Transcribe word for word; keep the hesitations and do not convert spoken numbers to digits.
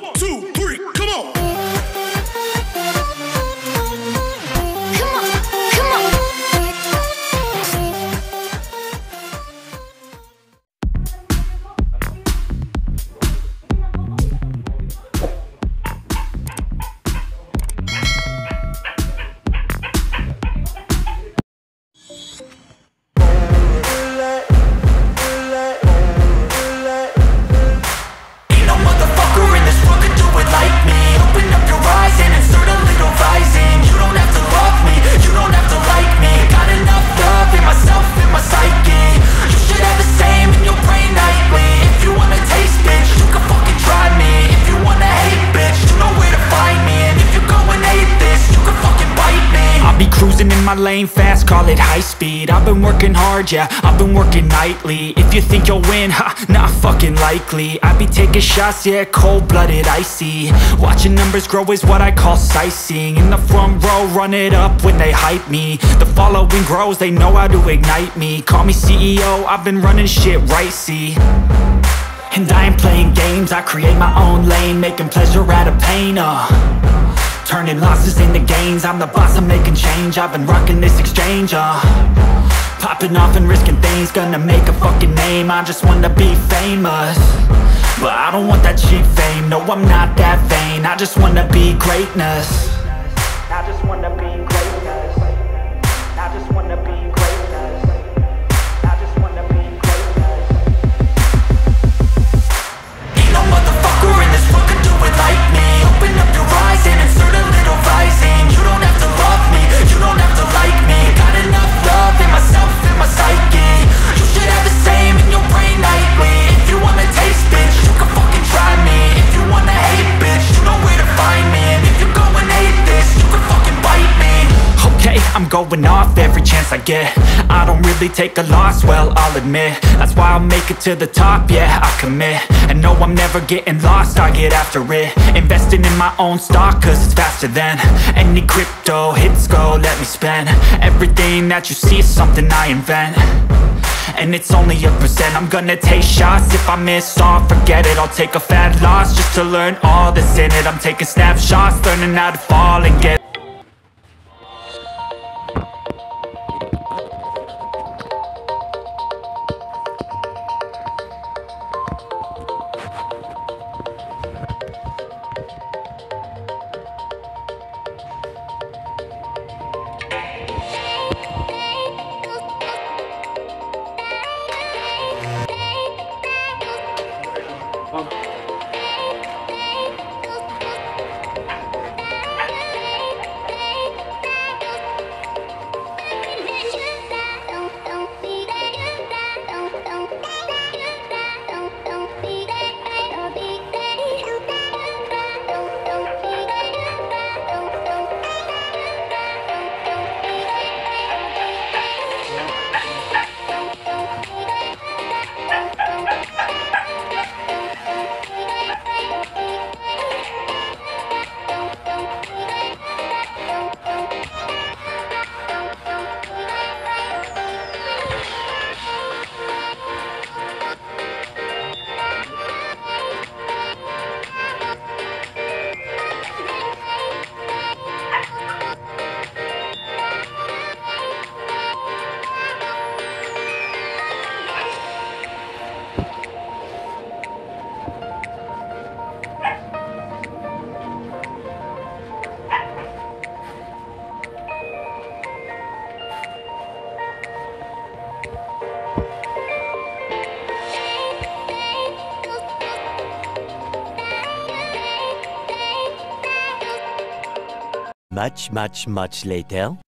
two, three, come on. My lane fast, call it high speed. I've been working hard, yeah, I've been working nightly. If you think you'll win, ha, not fucking likely. I be taking shots, yeah, cold-blooded, icy. Watching numbers grow is what I call sightseeing. In the front row, run it up when they hype me. The following grows, they know how to ignite me. Call me C E O, I've been running shit right, see. And I ain't playing games, I create my own lane, making pleasure out of pain, uh turning losses into gains, I'm the boss, I'm making change. I've been rocking this exchange, uh popping off and risking things, gonna make a fucking name. I just wanna be famous, but I don't want that cheap fame. No, I'm not that vain, I just wanna be greatness. I just wanna be greatness. I just wanna be greatness. I just wanna be greatness. Ain't no motherfucker in this world could do it like me. Open up your eyes and insert a little rising. You don't have to love me, you don't have to like me. Got enough love in myself and my psyche. You should have the same in your brain nightly. If you wanna taste, bitch, you can fucking try me. If you wanna hate, bitch, you know where to find me. And if you go and hate this, you can fucking bite me. Okay, I'm going off every chance I get. I don't really take a loss, well, I'll admit. That's why I'll make it to the top, yeah, I commit. And no, I'm never getting lost, I get after it. Investing in my own stock, cause it's faster than any crypto hits go, let me spend. Everything that you see is something I invent, and it's only a percent. I'm gonna take shots, if I miss all, forget it. I'll take a fat loss just to learn all that's in it. I'm taking snapshots, learning how to fall and get Much, much, much later.